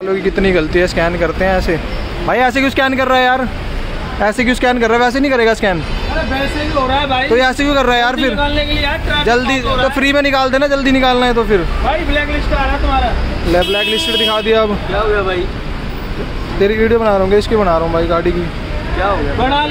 लोगों की कितनी गलती है, स्कैन करते हैं ऐसे। भाई ऐसे क्यों स्कैन कर रहा है यार, ऐसे क्यों स्कैन कर रहा है, वैसे नहीं करेगा स्कैन। अरे वैसे भी हो रहा है भाई, तो ऐसे क्यों कर रहा है यार, फिर निकालने के लिए यार जल्दी तो फ्री में निकाल देना, जल्दी निकालना है तो फिर। भाई ब्लैक लिस्ट आ रहा है तुम्हारा। ब्लैक लिस्ट दिखा दिया। अब क्या हो गया भाई, तेरी वीडियो बना रहा हूँ, इसकी बना रहा हूँ भाई, गाड़ी की। क्या हो गया, बना